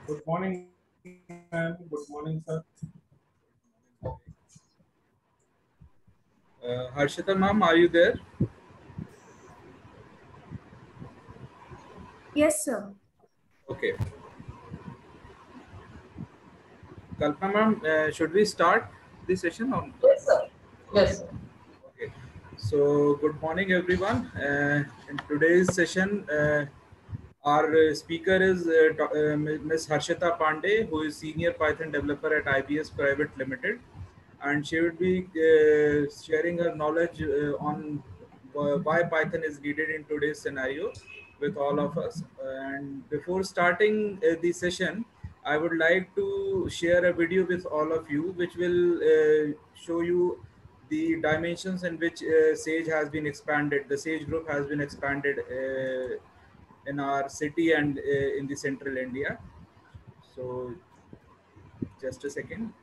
Good morning, ma'am. Good morning, sir. Harshita ma'am, are you there? Yes, sir. Okay. Kalpana ma'am, should we start the session on? Yes, sir. Yes, sir. Okay. So, good morning, everyone. In today's session, our speaker is Ms. Harshita Pandey, who is Senior Python Developer at IBS Private Limited, and she would be sharing her knowledge on why Python is needed in today's scenario with all of us. And before starting the session, I would like to share a video with all of you, which will show you the dimensions in which Sage has been expanded. The Sage group has been expanded in our city and in the central India. So, just a second.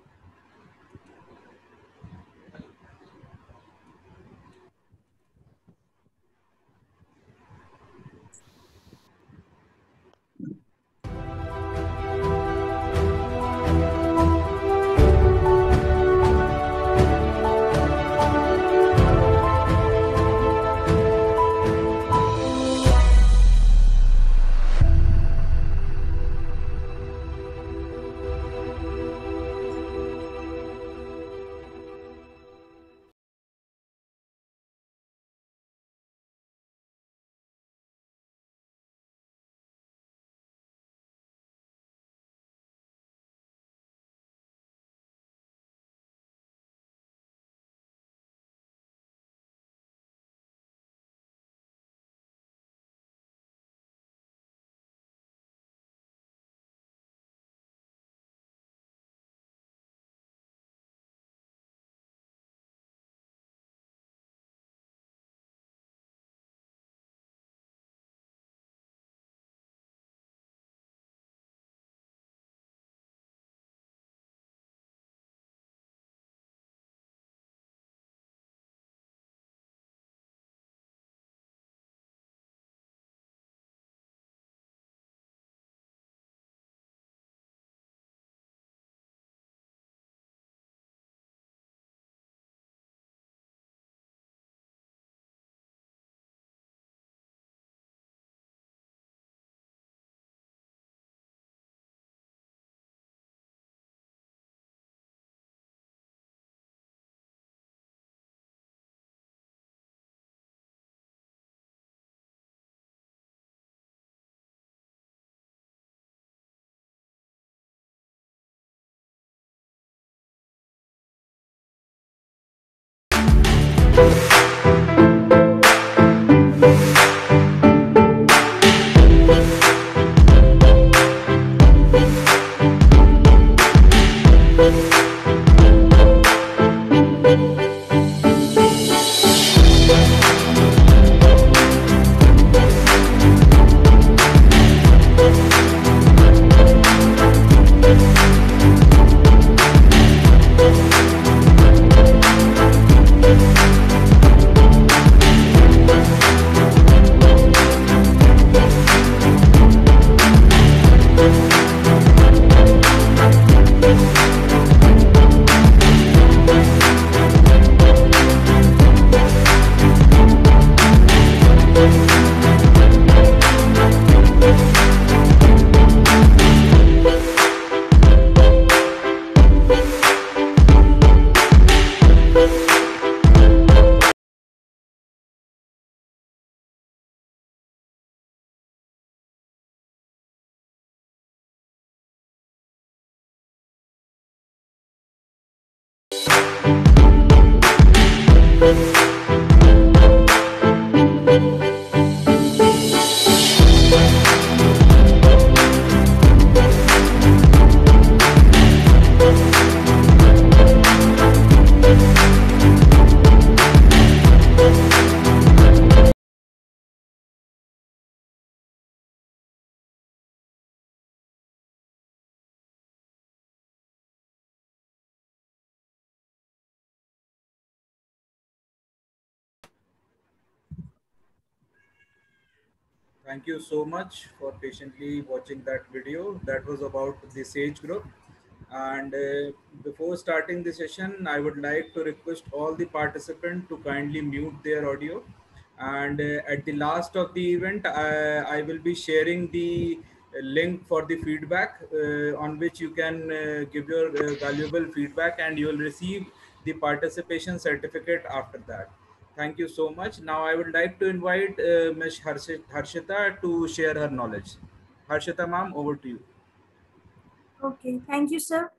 Thank you so much for patiently watching that video. That was about the SAGE group. And before starting the session, I would like to request all the participants to kindly mute their audio. And at the last of the event, I will be sharing the link for the feedback on which you can give your valuable feedback, and you will receive the participation certificate after that. Thank you so much. Now I would like to invite Ms. Harshita to share her knowledge. Harshita ma'am, over to you. Okay, thank you, sir.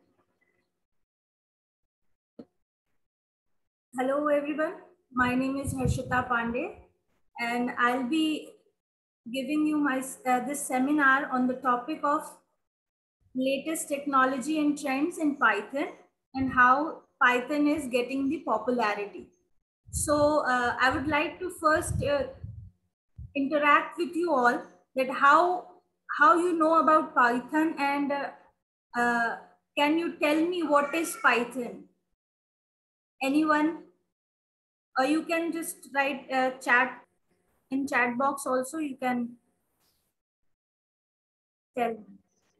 Hello, everyone. My name is Harshita Pandey, and I'll be giving you this seminar on the topic of latest technology and trends in Python and how Python is getting the popularity. So I would like to first interact with you all that how you know about Python, and can you tell me what is Python? Anyone? Or you can just write chat in chat box also. You can tell me.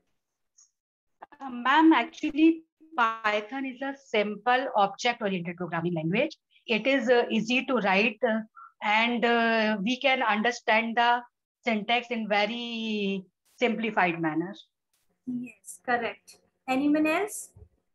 Ma'am, actually, Python is a simple object-oriented programming language. It is easy to write and we can understand the syntax in very simplified manner. Yes, correct. Anyone else?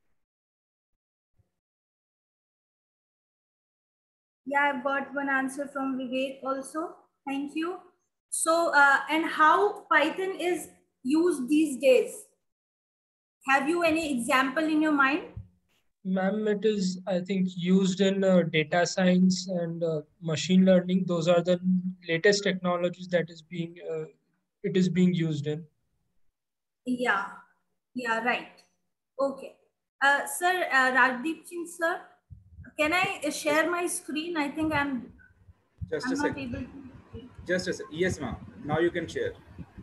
Yeah, I've got one answer from Vivek also. Thank you. So, and how Python is used these days? Have you any example in your mind? Ma'am, it is, I think, used in data science and machine learning. Those are the latest technologies that it is being used in. Yeah, yeah, right. Okay. Sir, Rajdeep Singh, sir, can I share my screen? I think I'm Just a not second. able to. Just a second. Yes, ma'am. Now you can share.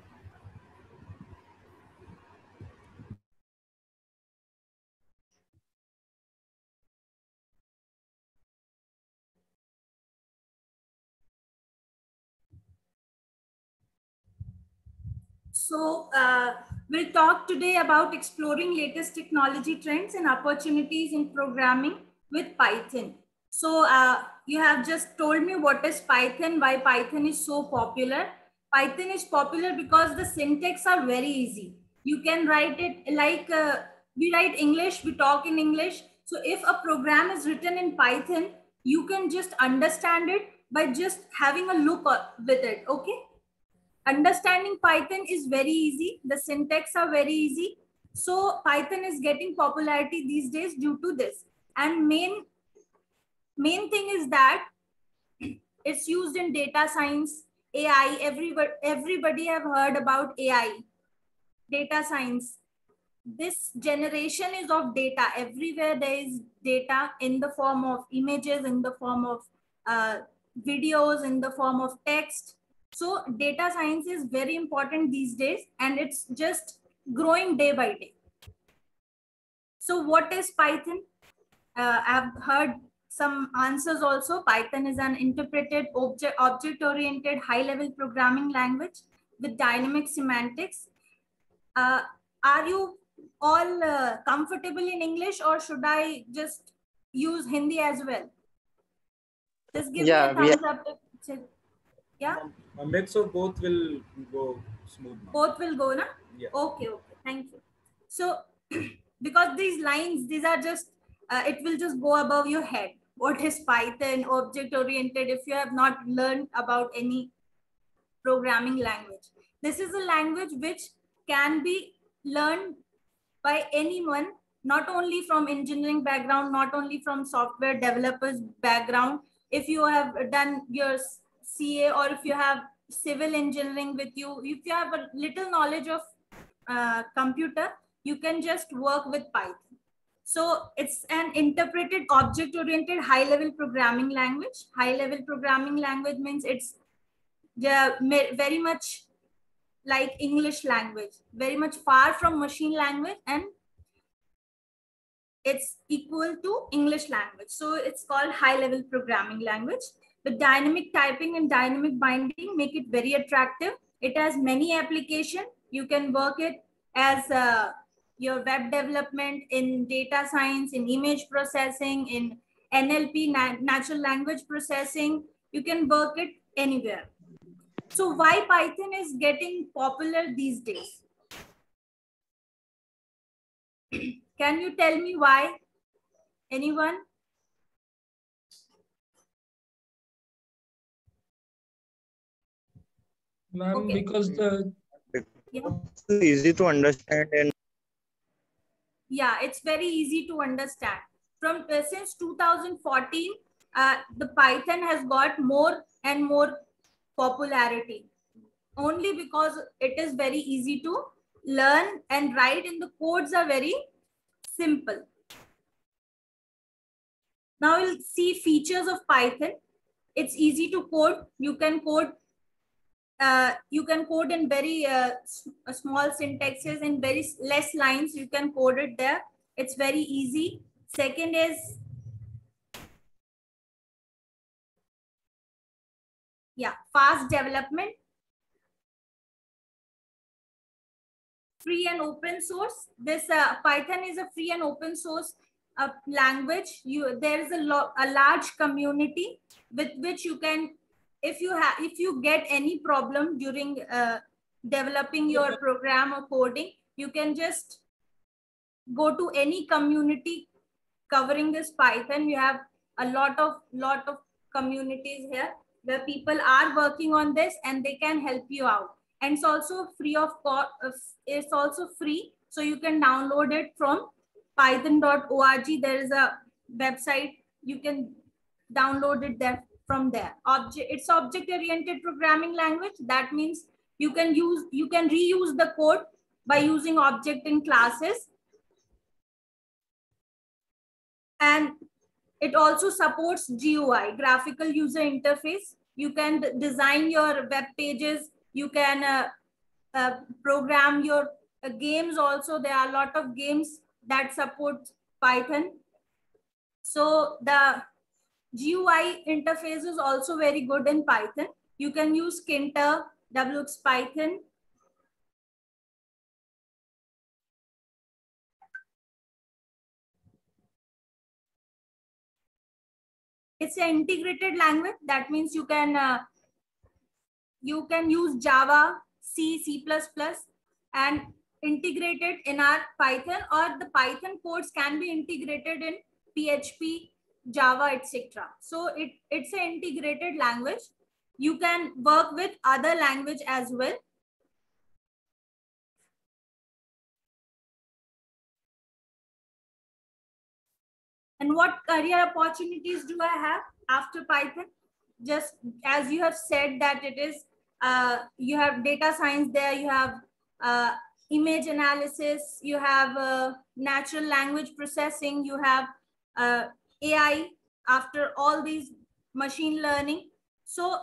So we'll talk today about exploring latest technology trends and opportunities in programming with Python. So you have just told me what is Python, why Python is so popular. Python is popular because the syntax are very easy. You can write it like we write English, we talk in English. So if a program is written in Python, you can just understand it by just having a look with it, okay? Understanding Python is very easy. The syntax are very easy. So Python is getting popularity these days due to this. And main thing is that it's used in data science, AI. Everybody have heard about AI, data science. This generation is of data. Everywhere there is data in the form of images, in the form of videos, in the form of text. So data science is very important these days, and it's just growing day by day. So what is Python? I've heard some answers also. Python is an interpreted object-oriented high-level programming language with dynamic semantics. Are you all comfortable in English, or should I just use Hindi as well? Just give me a thumbs up. Yeah? A mix of both will go smooth. Both will go, na? Yeah. Okay, okay. Thank you. So, because these lines, these are just, it will just go above your head. What is Python, object-oriented, if you have not learned about any programming language? This is a language which can be learned by anyone, not only from engineering background, not only from software developers background. If you have done your CA, or if you have civil engineering with you, if you have a little knowledge of computer, you can just work with Python. So it's an interpreted object-oriented high-level programming language. High-level programming language means it's very much like English language, very much far from machine language, and it's equal to English language. So it's called high-level programming language. The dynamic typing and dynamic binding make it very attractive. It has many applications. You can work it as your web development, in data science, in image processing, in NLP, natural language processing. You can work it anywhere. So why Python is getting popular these days? Can you tell me why? Anyone? Ma'am, Okay. because it's easy to understand and Yeah, it's very easy to understand. From since 2014, the Python has got more and more popularity, only because it is very easy to learn and write, and the codes are very simple. Now we'll see features of Python. It's easy to code. You can code in very small syntaxes, in very less lines. You can code it there. It's very easy. Second is, yeah, fast development. Free and open source. This Python is a free and open source language. There is a large community with which you can, if you get any problem during developing your program or coding, you can just go to any community covering this Python. You have a lot of communities here where people are working on this, and they can help you out. And it's also free of cost. It's also free, so you can download it from python.org. There is a website, you can download it there from there. It's object-oriented programming language. That means you can reuse the code by using object in classes. And it also supports GUI, graphical user interface. You can design your web pages. You can program your games also. There are a lot of games that support Python. So the GUI interface is also very good in Python. You can use Kinter, WXPython. It's an integrated language. That means you can use Java, C, C++, and integrate it in our Python, or the Python codes can be integrated in PHP, Java, etc. So it's an integrated language. You can work with other language as well. And what career opportunities do I have after Python? Just as you have said that it is, you have data science there, you have image analysis, you have natural language processing, you have AI, after all these machine learning. So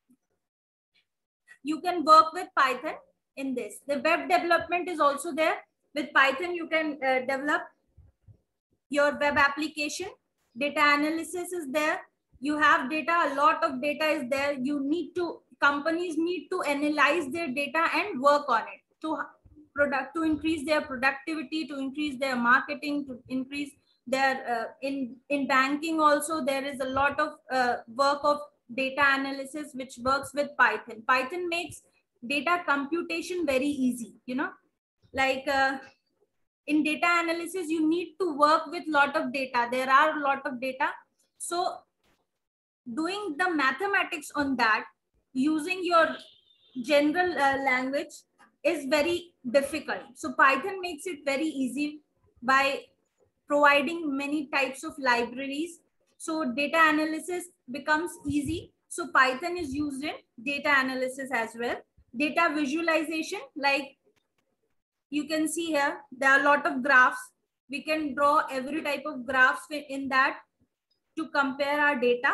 you can work with Python in this. The web development is also there. With Python, you can develop your web application. Data analysis is there. You have data, a lot of data is there. Companies need to analyze their data and work on it to increase their productivity, to increase their marketing, to increase their in banking also. There is a lot of work of data analysis which works with Python. Python makes data computation very easy, like in data analysis, you need to work with lot of data. There are a lot of data. So doing the mathematics on that using your general language is very difficult. So Python makes it very easy by providing many types of libraries. So data analysis becomes easy. So Python is used in data analysis as well. Data visualization, like you can see here, there are a lot of graphs. We can draw every type of graphs in that to compare our data.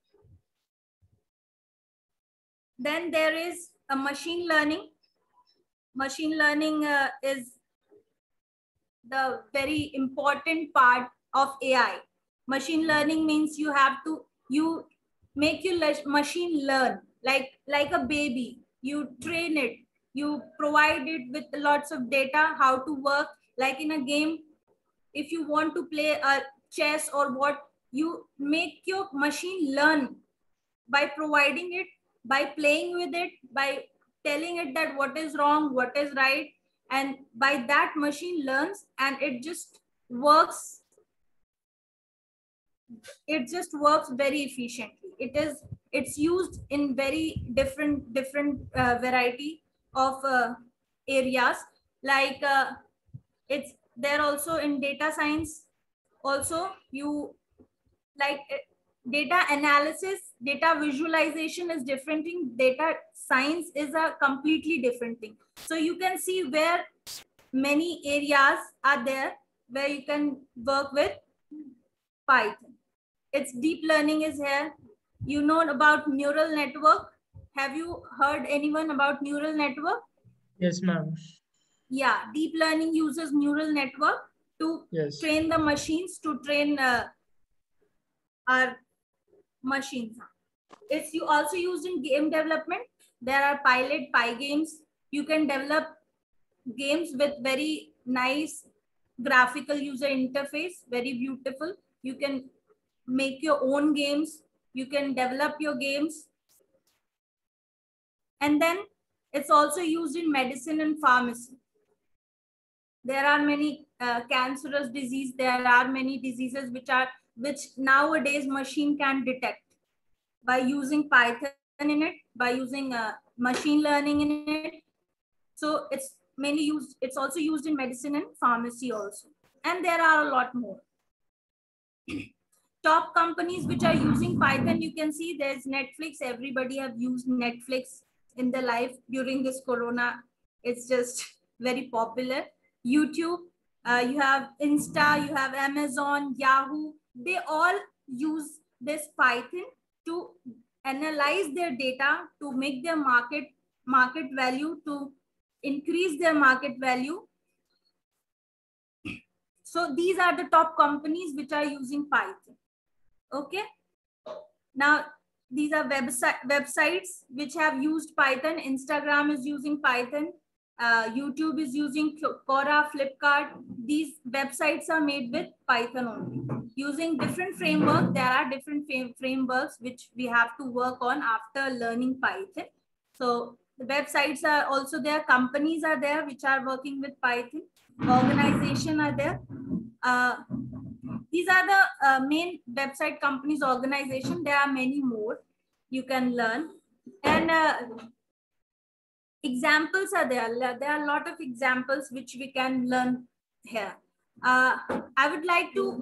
Then there is a machine learning. Machine learning is the very important part of AI. Machine learning means you make your machine learn like a baby. you train it, you provide it with lots of data, how to work. Like in a game, if you want to play a chess or what, you make your machine learn by providing it, by playing with it, by telling it that what is wrong, what is right, and by that machine learns and it just works. It just works very efficiently. It's used in very different variety of areas. Like it's there also in data science. Also, you like data analysis, data visualization is different thing. Data science is a completely different thing. So you can see where many areas are there where you can work with Python. It's deep learning is here. You know about neural network. Have you heard anyone about neural network? Yes, ma'am. Yeah, deep learning uses neural network to train the machines, to train our machines. It's also used in game development. There are pilot PyGames. You can develop games with very nice graphical user interface, very beautiful. You can make your own games. You can develop your games. And then it's also used in medicine and pharmacy. There are many cancerous disease. There are many diseases which nowadays machine can detect by using Python in it, by using machine learning in it. So it's mainly used. It's also used in medicine and pharmacy also. And there are a lot more. Top companies which are using Python, you can see there's Netflix. Everybody have used Netflix in their life during this corona. It's just very popular. YouTube, you have Insta, you have Amazon, Yahoo. They all use this Python to analyze their data, to make their market value, to increase their market value. So these are the top companies which are using Python. Okay. Now, these are websites which have used Python. Instagram is using Python. YouTube is using Quora, Flipkart. These websites are made with Python only. Using different frameworks, there are different frameworks which we have to work on after learning Python. So the websites are also there. Companies are there which are working with Python. Organizations are there. These are the main website companies, organization. There are many more you can learn. And examples are there. There are a lot of examples which we can learn here. I would like to,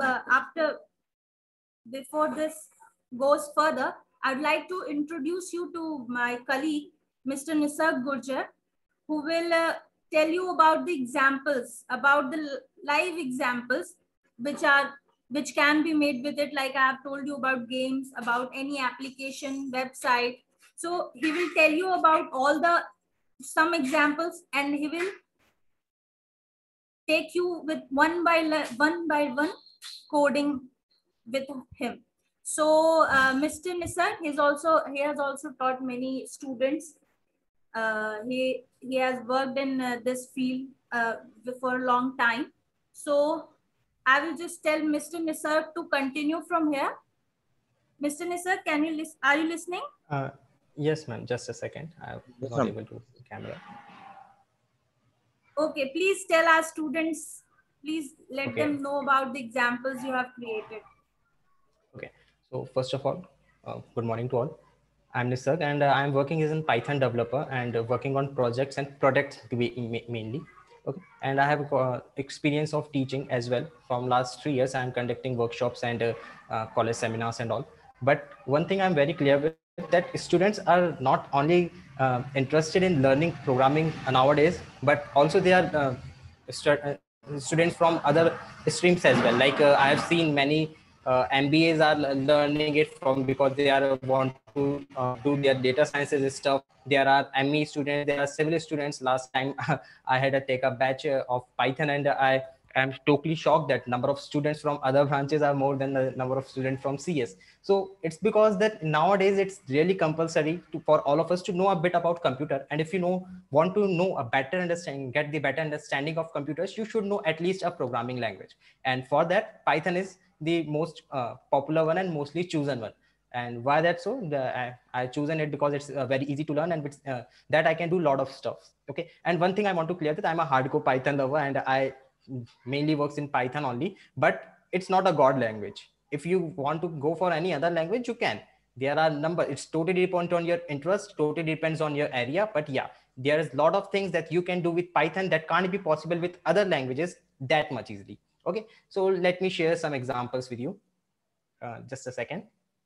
before this goes further, I'd like to introduce you to my colleague, Mr. Nisarg Gurjar, who will tell you about the examples, about the live examples which can be made with it. Like I have told you about games, about any application, website. So he will tell you about all some examples, and he will take you with one by one coding with him. So Mr. Nisarg, he has also taught many students. He has worked in this field for a long time. So I will just tell Mr. Nisarg to continue from here. Mr. Nisarg, can you listen? Are you listening? Yes, ma'am. Just a second. I was not able to see the camera. Okay, please tell our students, please let them know about the examples you have created. Okay. So first of all, good morning to all. I'm Nisarg, and I'm working as a Python developer and working on projects and products mainly. Okay. And I have experience of teaching as well. From last 3 years, I'm conducting workshops and college seminars and all. But one thing I'm very clear with, that students are not only interested in learning programming nowadays, but also they are students from other streams as well. Like I have seen many MBAs are learning it from, because they are want to do their data sciences stuff. There are ME students, there are civil students. Last time I had to take a batch of Python, and I I'm totally shocked that number of students from other branches are more than the number of students from CS. So it's because that nowadays it's really compulsory for all of us to know a bit about computer. And if you want to know a better understanding, get the better understanding of computers, you should know at least a programming language. And for that, Python is the most popular one and mostly chosen one. And why that so? I chosen it because it's very easy to learn, and with that I can do a lot of stuff. Okay. And one thing I want to clear that I'm a hardcore Python lover, and I mainly works in Python only, but it's not a god language. If you want to go for any other language, you can. There are it's totally depends on your interest, totally depends on your area. But yeah, there is a lot of things that you can do with Python that can't be possible with other languages that much easily. Okay, so let me share some examples with you. Just a second.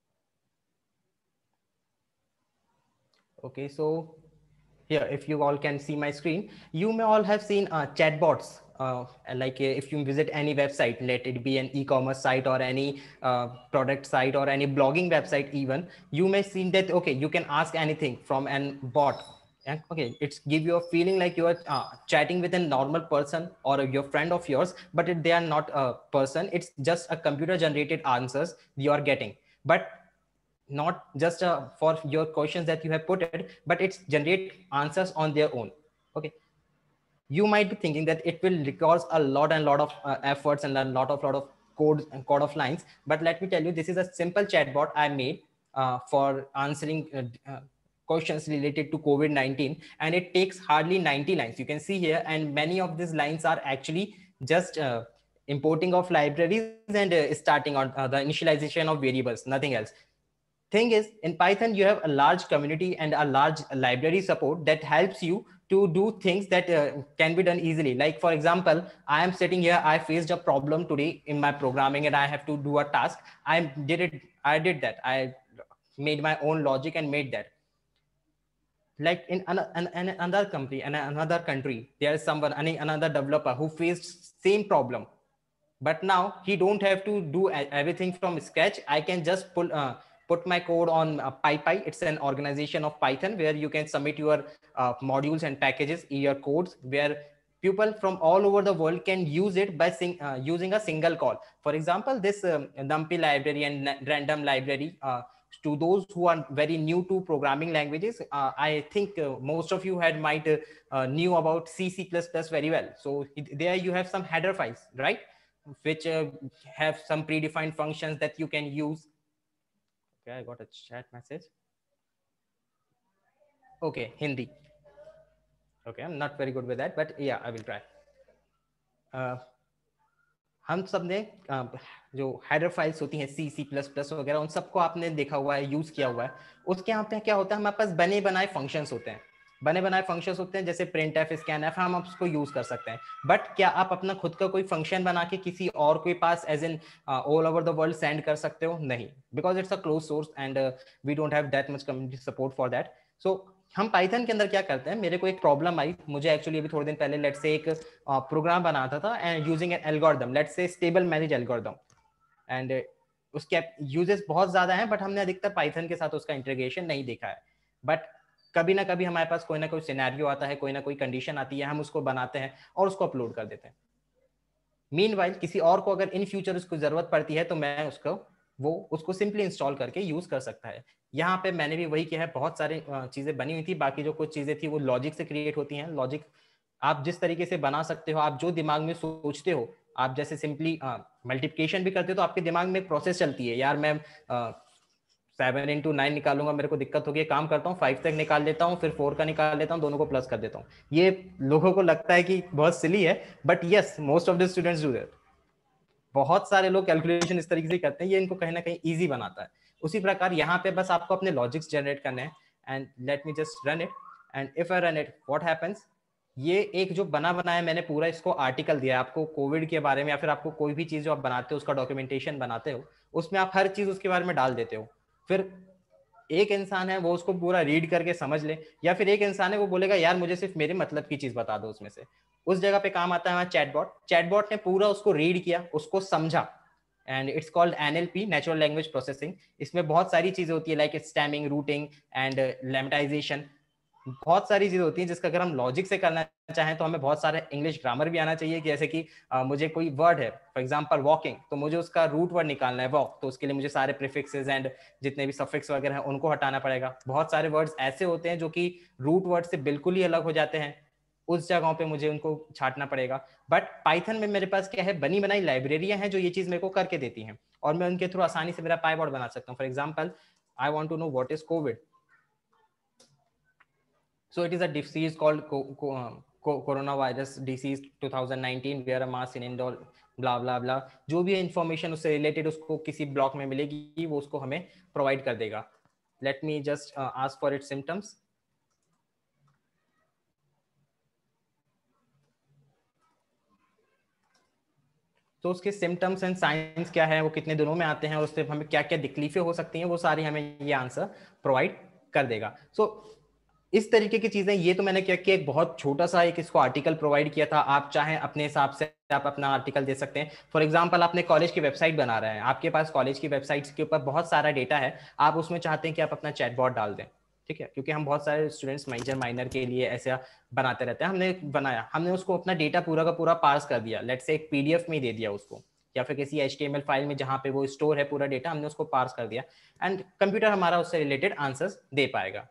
Okay, so here, if you all can see my screen, you may all have seen chatbots. If you visit any website, let it be an e-commerce site or any product site or any blogging website even, you may see that, okay, you can ask anything from an bot. And okay, it's give you a feeling like you are chatting with a normal person or your friend of yours, but they are not a person. It's just a computer generated answers you are getting. But not just for your questions that you have put it, but it's generate answers on their own. Okay, you might be thinking that it will require a lot of efforts and a lot of code of lines, but let me tell you, this is a simple chatbot I made for answering questions related to COVID-19, and it takes hardly 90 lines. You can see here, and many of these lines are actually just importing of libraries and starting on the initialization of variables, nothing else. Thing is, in Python, you have a large community and a large library support that helps you to do things that can be done easily. Like, for example, I am sitting here, I faced a problem today in my programming and I have to do a task. I did that. I made my own logic and made that. Like in another company and another country, there is someone, another developer who faced same problem. But now he don't have to do everything from scratch. I can just put my code on PyPy. It's an organization of Python where you can submit your modules and packages, your codes, where people from all over the world can use it by using a single call. For example, this NumPy library and random library, to those who are very new to programming languages, I think most of you might knew about C++ very well. So there you have some header files, right? Which have some predefined functions that you can use. Okay, I got a chat message. Okay, Hindi. Okay, I'm not very good with that, but yeah, I will try. हम सब ने जो header files होती हैं C++ वगैरह, उन सबको आपने देखा हुआ है, यूज किया हुआ है. उसके यहाँ पे क्या होता है, हमारे पास बने बनाए फंक्शंस होते हैं. बने बनाए फंक्शंस होते हैं जैसे printf, scanf, हम उसको यूज कर सकते हैं. बट क्या आप अपना खुद का कोई फंक्शन बना के किसी और के पास as in all over the world send कर सकते हो? नहीं, because it's a close source and we don't have that much community support for that. So हम पाइथन के अंदर क्या करते हैं, मेरे को एक प्रॉब्लम आई, मुझे एक्चुअली अभी थोड़े दिन पहले लेट्स से एक प्रोग्राम बनाता था and using an algorithm, let's say stable manage algorithm, and उसके यूजेस बहुत ज्यादा हैं, बट हमने अधिकतर पाइथन के साथ उसका इंटीग्रेशन नहीं देखा है. बट कभी ना कभी हमारे पास कोई ना कोई सिनेरियो आता है, कोई ना कोई कंडीशन आती है, हम उसको बनाते हैं और उसको अपलोड कर देते हैं. मीनवाइल किसी और को अगर इन फ्यूचर उसको जरूरत पड़ती है तो मैं उसको सिंपली इंस्टॉल करके यूज कर सकता है. यहाँ पे मैंने भी वही किया है. बहुत सारी चीजें बनी हुई थी, बाकी जो कुछ चीजें थी वो लॉजिक से क्रिएट होती हैं. लॉजिक आप जिस तरीके से बना सकते हो, आप जो दिमाग में सोचते हो, आप जैसे सिंपली मल्टीप्लिकेशन भी करते हो तो आपके दिमाग में एक प्रोसेस चलती है, यार मैं 7 into 9 निकालूंगा, मेरे को दिक्कत होगी, काम करता हूँ 5 तक निकाल लेता हूँ, फिर 4 का निकाल लेता हूँ, दोनों को प्लस कर देता हूँ. ये लोगों को लगता है कि बहुत सिली है, but yes, most of the students do that. बहुत सारे लोग कैलकुलेशन इस तरीके से करते हैं, ये इनको कहीं ना कहीं ईजी बनाता है. उसी प्रकार यहाँ पे बस आपको अपने लॉजिक्स जनरेट करने हैं. And let me just run it, and if I run it what happens, ये एक जो बना बनाया मैंने पूरा इसको आर्टिकल दिया है आपको कोविड के बारे में, या फिर आपको कोई भी चीज जो आप बनाते हो उसका डॉक्यूमेंटेशन बनाते हो, उसमें आप हर चीज उसके बारे में डाल देते हो. फिर एक इंसान है वो उसको पूरा रीड करके समझ ले, या फिर एक इंसान है वो बोलेगा यार मुझे सिर्फ मेरे मतलब की चीज बता दो उसमें से. उस जगह पे काम आता है हमारा चैटबॉट. चैटबॉट ने पूरा उसको रीड किया, उसको समझा, and it's called NLP, natural language processing. इसमें बहुत सारी चीजें होती है like stemming, rooting and lemmatisation. बहुत सारी चीजें होती हैं जिसका अगर हम लॉजिक से करना चाहें तो हमें बहुत सारे इंग्लिश ग्रामर भी आना चाहिए, कि जैसे कि मुझे कोई वर्ड है फॉर एग्जांपल वॉकिंग, तो मुझे उसका रूट वर्ड निकालना है वॉक, तो उसके लिए मुझे सारे प्रीफिक्सेस एंड जितने भी सफिक्स वगैरह हैं उनको हटाना पड़ेगा। बहुत सारे वर्ड्स ऐसे होते हैं जो कि रूट वर्ड से बिल्कुल ही अलग हो जाते हैं, उस जगहों पे मुझे उनको छाटना पड़ेगा। बट पाइथन में मेरे पास क्या है, बनी बनाई लाइब्रेरियां हैं जो ये चीज मेरे को करके देती हैं, और मैं उनके थ्रू आसानी से मेरा पाइबॉट बना सकता हूँ। For example, I want to know what is COVID, so it is a disease called coronavirus disease 2019 where a mass in Indore blah blah blah, जो भी इंफॉर्मेशन उससे रिलेटेड उसको किसी ब्लॉक में मिलेगी वो उसको हमें प्रोवाइड कर देगा। Let me just ask for its symptoms. तो उसके सिम्टम्स एंड साइंस क्या है, वो कितने दिनों में आते हैं, और उससे हमें क्या क्या तकलीफें हो सकती हैं, वो सारी हमें ये आंसर प्रोवाइड कर देगा। सो इस तरीके की चीजें, ये तो मैंने क्या किया, एक बहुत छोटा सा एक इसको आर्टिकल प्रोवाइड किया था। आप चाहें अपने हिसाब से आप अपना आर्टिकल दे सकते हैं। फॉर एग्जांपल, आपने कॉलेज की वेबसाइट बना रहे हैं, आपके पास कॉलेज की वेबसाइट्स के ऊपर बहुत सारा डेटा है, आप उसमें चाहते हैं कि आप अपना चैटबॉट डाल दें, ठीक है, क्योंकि हम बहुत सारे स्टूडेंट्स मेजर माइनर के लिए ऐसा बनाते रहते हैं। हमने बनाया, हमने उसको अपना डेटा पूरा का पूरा पार्स कर दिया, लेट्स से एक पीडीएफ में दे दिया उसको, या फिर किसी HTML फाइल में जहां पे वो स्टोर है पूरा डेटा, हमने उसको पार्स कर दिया, एंड कंप्यूटर हमारा उससे रिलेटेड आंसर्स दे पाएगा।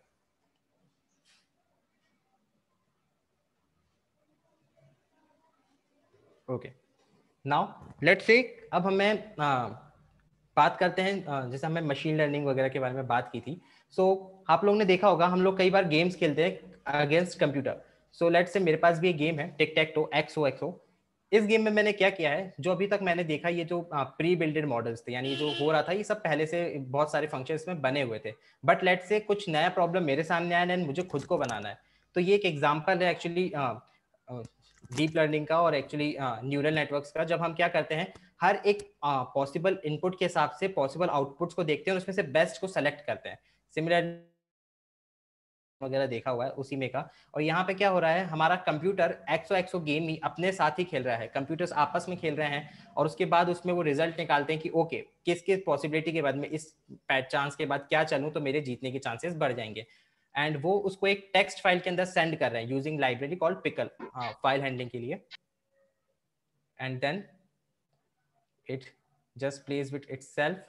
ओके, नाउ लेट्स से अब हमें बात करते हैं, जैसे हमें मशीन लर्निंग वगैरह के बारे में बात की थी। सो आप लोगों ने देखा होगा, हम लोग कई बार गेम्स खेलते हैं against computer. So let's say मेरे पास भी एक गेम है टिक टैक टो XOXO। इस गेम में मैंने क्या किया है, जो अभी तक मैंने देखा, ये जो प्री बिल्डेड मॉडल्स थे, यानी जो हो रहा था, ये सब पहले से बहुत सारे फंक्शन इसमें बने हुए थे। बट लेट्स से कुछ नया प्रॉब्लम मेरे सामने आया एंड मुझे खुद को बनाना है। तो ये एक एग्जाम्पल है एक्चुअली डीप लर्निंग का और एक्चुअली न्यूरल नेटवर्क्स का। जब हम क्या करते हैं, हर एक पॉसिबल इनपुट के हिसाब से पॉसिबल आउटपुट्स को देखते हैं और उसमें से बेस्ट को सेलेक्ट करते हैं। सिमिलर वगैरह देखा हुआ है उसी में का। और यहाँ पे क्या हो रहा है, हमारा कंप्यूटर XOXO गेम ही अपने साथ ही खेल रहा है, कंप्यूटर्स आपस में खेल रहे हैं, और उसके बाद उसमें वो रिजल्ट निकालते हैं कि ओके, किस किस पॉसिबिलिटी के बाद में इस चांस के बाद क्या चलूं तो मेरे जीतने के चांसेस बढ़ जाएंगे। एंड वो उसको एक टेक्स्ट फाइल के अंदर सेंड कर रहे हैं using library called pickle, file handling के लिए। And then it just plays with itself.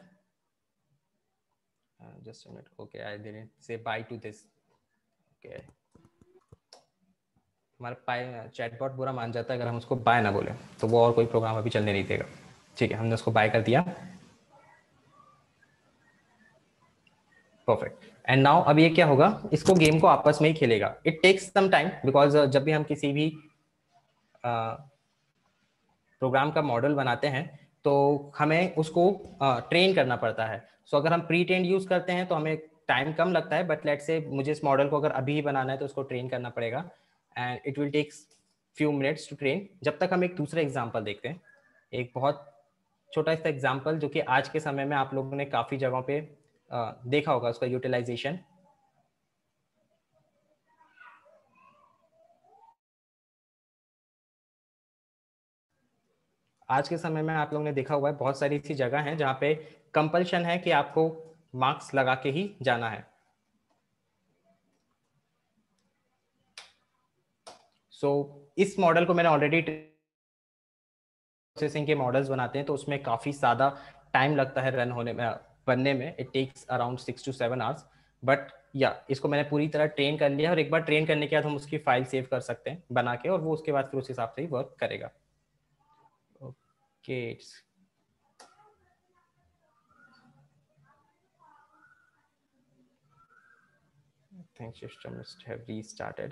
Just a minute. Okay, I didn't say bye to this. Okay. हमारा चैटबॉट बुरा मान जाता है अगर हम उसको बाय ना बोले, तो वो और कोई प्रोग्राम अभी चलने नहीं देगा। ठीक है, हमने उसको बाय कर दिया। परफेक्ट। एंड नाउ अब ये क्या होगा, इसको गेम को आपस में ही खेलेगा। It takes some time because जब भी हम किसी भी प्रोग्राम का मॉडल बनाते हैं तो हमें उसको ट्रेन करना पड़ता है। सो अगर हम प्री ट्रेन यूज करते हैं तो हमें टाइम कम लगता है, बट लेट्स से मुझे इस मॉडल को अगर अभी ही बनाना है तो उसको ट्रेन करना पड़ेगा, and it will takes few minutes to train. जब तक हम एक दूसरा एग्जाम्पल देखते हैं, एक बहुत छोटा सा एग्जाम्पल जो कि आज के समय में आप लोगों ने काफ़ी जगहों पे देखा होगा उसका यूटिलाइजेशन। आज के समय में आप लोगों ने देखा हुआ है बहुत सारी ऐसी जगह हैं जहाँ पे कंपल्शन है कि आपको मार्क्स लगा के ही जाना है। सो इस मॉडल को मैंने ऑलरेडी प्रोसेसिंग के मॉडल्स बनाते हैं तो उसमें काफ़ी ज़्यादा टाइम लगता है रन होने में, बनने में। It takes around 6 to 7 hours। But या इसको मैंने पूरी तरह ट्रेन कर लिया, और एक बार ट्रेन करने के बाद हम उसकी फाइल सेव कर सकते हैं बना के, और वो उसके बाद फिर उस हिसाब से ही वर्क करेगा। Okay, I think system must have restarted.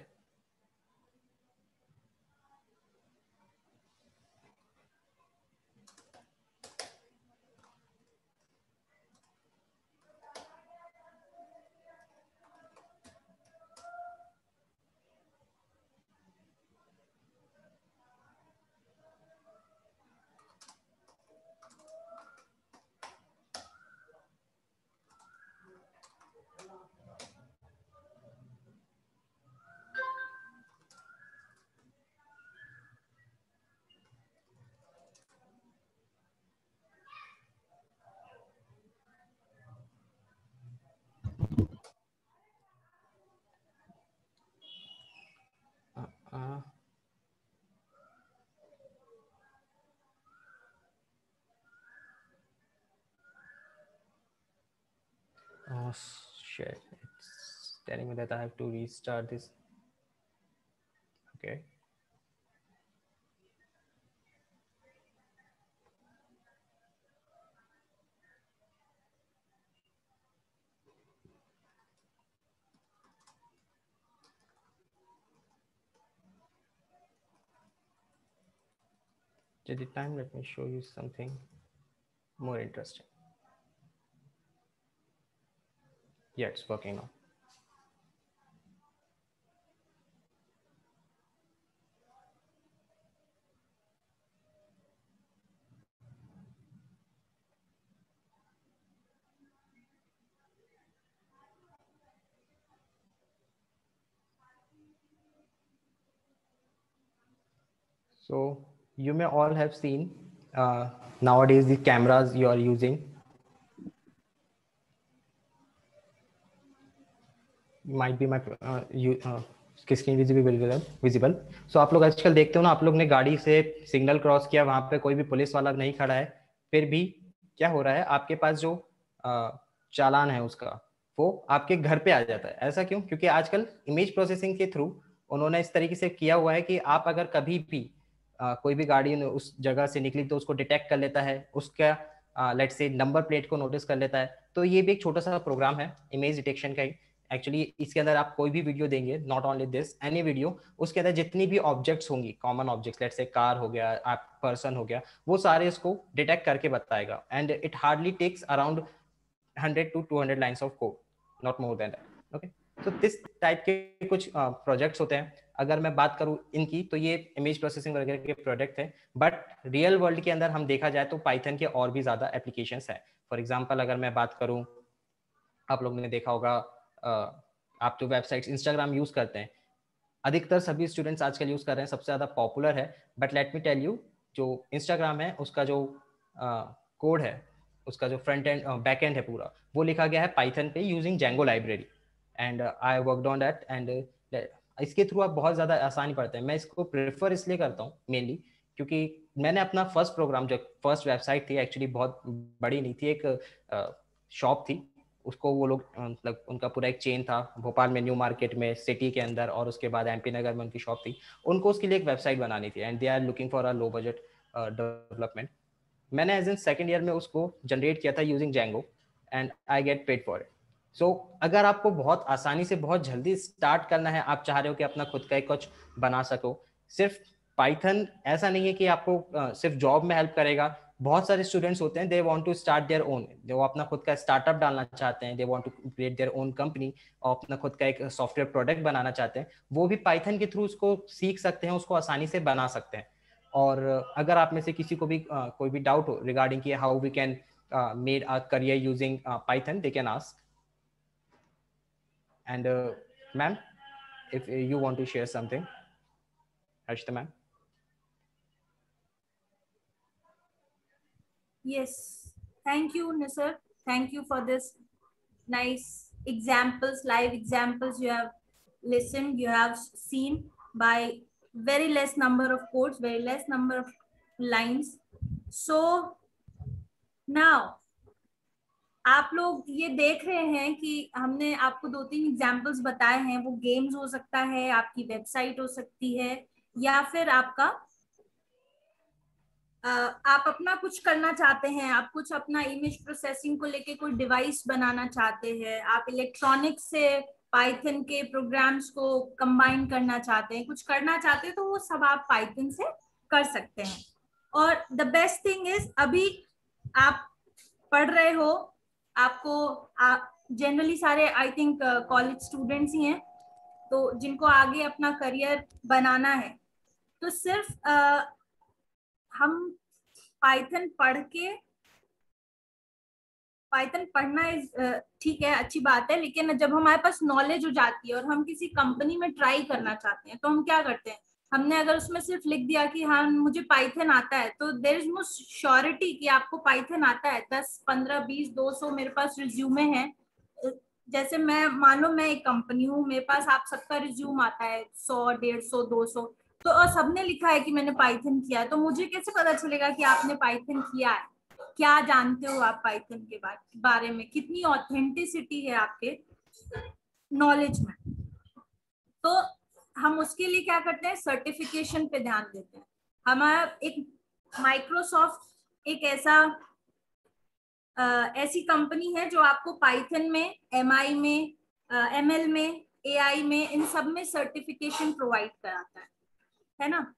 shit, it's telling me that I have to restart this. Okay. At the time, let me show you something more interesting. Yeah, it's working now. So you may all have seen nowadays the cameras you are using might be my screen visible. So आप लोग आजकल देखते हो ना, आप लोग ने गाड़ी से सिग्नल क्रॉस किया, वहां पे कोई भी पुलिस वाला नहीं खड़ा है, फिर भी क्या हो रहा है, आपके पास जो चालान है उसका वो आपके घर पे आ जाता है. ऐसा क्यों? क्योंकि आजकल इमेज प्रोसेसिंग के थ्रू उन्होंने इस तरीके से किया हुआ है कि आप अगर कभी भी कोई भी गाड़ी उस जगह से निकली तो उसको डिटेक्ट कर लेता है, उसका लेट्स से नंबर प्लेट को नोटिस कर लेता है. तो ये भी एक छोटा सा प्रोग्राम है इमेज डिटेक्शन का ही. एक्चुअली इसके अंदर आप कोई भी वीडियो देंगे, not only this, any video, उसके अंदर जितनी भी ऑब्जेक्ट्स होंगी, common objects, let's say car हो गया, आप पर्सन हो गया, वो सारे इसको डिटेक्ट करके बताएगा. And it hardly takes around 100 to 200 lines of code, not more than that. Okay, तो दिस टाइप के कुछ प्रोजेक्ट्स होते हैं. अगर मैं बात करूं इनकी, तो ये इमेज प्रोसेसिंग वगैरह के प्रोडक्ट है, बट रियल वर्ल्ड के अंदर हम देखा जाए तो पाइथन के और भी ज्यादा एप्लीकेशंस है. फॉर एग्जांपल अगर मैं बात करूं, आप लोगों ने देखा होगा, आप जो वेबसाइट्स इंस्टाग्राम यूज करते हैं, अधिकतर सभी स्टूडेंट्स आजकल यूज कर रहे हैं, सबसे ज्यादा पॉपुलर है. But let me tell you, जो इंस्टाग्राम है उसका जो कोड है, उसका जो फ्रंट एंड बैक एंड है पूरा, वो लिखा गया है पाइथन पे using Django library. And I worked on that. And इसके थ्रू आप बहुत ज्यादा आसानी पड़ते हैं. मैं इसको प्रेफर इसलिए करता हूँ मेनली क्योंकि मैंने अपना फर्स्ट प्रोग्राम, जो फर्स्ट वेबसाइट थी, एक्चुअली बहुत बड़ी नहीं थी, एक शॉप थी, उसको वो लोग मतलब उनका पूरा एक चेन था भोपाल में, न्यू मार्केट में, सिटी के अंदर, और उसके बाद एमपी नगर में उनकी शॉप थी. उनको उसके लिए एक वेबसाइट बनानी थी and they are looking for a low budget development. मैंने एज इन सेकेंड ईयर में उसको जनरेट किया था using Django and I get paid for it. So अगर आपको बहुत आसानी से बहुत जल्दी स्टार्ट करना है, आप चाह रहे हो कि अपना खुद का एक कुछ बना सको, सिर्फ पाइथन ऐसा नहीं है कि आपको सिर्फ जॉब में हेल्प करेगा. बहुत सारे स्टूडेंट्स होते हैं, they want to start their own, वो अपना खुद का स्टार्टअप डालना चाहते हैं, they want to create their own company, और अपना खुद का एक सॉफ्टवेयर प्रोडक्ट बनाना चाहते हैं. वो भी पाइथन के थ्रू उसको सीख सकते हैं, उसको आसानी से बना सकते हैं. और अगर आप में से किसी को भी कोई भी डाउट हो रिगार्डिंग कि how we can made a career using Python, they can ask. And ma'am, if you want to share something, Harshita ma'am. Yes, thank you, Nisar. Thank you for this nice examples, live examples you have listened, you have seen by very less number of codes, very less number of lines. So now आप लोग ये देख रहे हैं कि हमने आपको 2-3 examples बताए हैं. वो गेम्स हो सकता है, आपकी वेबसाइट हो सकती है, या फिर आपका आप अपना कुछ करना चाहते हैं, आप कुछ अपना इमेज प्रोसेसिंग को लेके कोई डिवाइस बनाना चाहते हैं, आप इलेक्ट्रॉनिक्स से पाइथन के प्रोग्राम्स को कंबाइन करना चाहते हैं, कुछ करना चाहते हैं, तो वो सब आप पाइथन से कर सकते हैं. और द बेस्ट थिंग इज, अभी आप पढ़ रहे हो, आपको जनरली सारे आई थिंक कॉलेज स्टूडेंट्स ही हैं, तो जिनको आगे अपना करियर बनाना है, तो सिर्फ हम पाइथन पढ़ के, पाइथन पढ़ना ठीक है, अच्छी बात है, लेकिन जब हमारे पास नॉलेज हो जाती है और हम किसी कंपनी में ट्राई करना चाहते हैं, तो हम क्या करते हैं, हमने अगर उसमें सिर्फ लिख दिया कि हाँ मुझे पाइथन आता है, तो देयर इज नो श्योरिटी कि आपको पाइथन आता है. 10, 15, 20, 200 मेरे पास रिज्यूमे है. जैसे मैं मान लो मैं एक कंपनी हूँ, मेरे पास आप सबका रिज्यूम आता है 100, 150, 200, तो सबने लिखा है कि मैंने पाइथन किया है, तो मुझे कैसे पता चलेगा कि आपने पाइथन किया है? क्या जानते हो आप पाइथन के बारे में, कितनी ऑथेंटिसिटी है आपके नॉलेज में। तो हम उसके लिए क्या करते हैं, सर्टिफिकेशन पे ध्यान देते हैं। हमारा एक माइक्रोसॉफ्ट एक ऐसी कंपनी है जो आपको पाइथन में, MI में, ML में, AI में, इन सब में सर्टिफिकेशन प्रोवाइड कराता है ना।